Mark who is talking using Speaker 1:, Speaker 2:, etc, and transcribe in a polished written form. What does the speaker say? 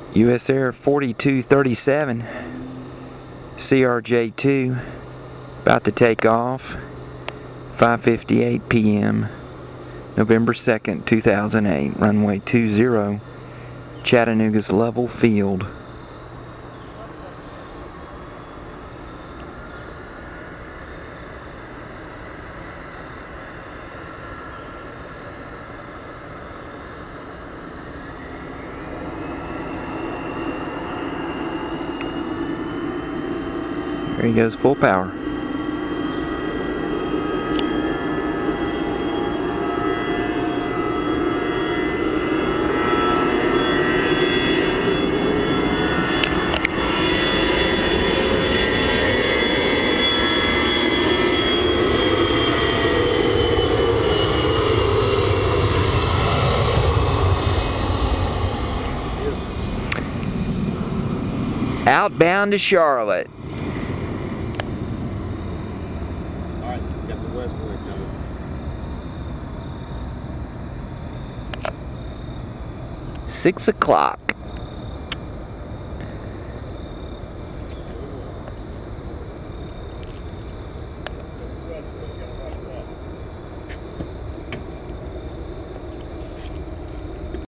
Speaker 1: US Air 4237 CRJ2 about to take off, 5:58 p.m. November 2nd, 2008, runway 20, Chattanooga's Lovell Field. There he goes, full power. Outbound to Charlotte.
Speaker 2: Alright, got the westward coming.
Speaker 1: 6 o'clock.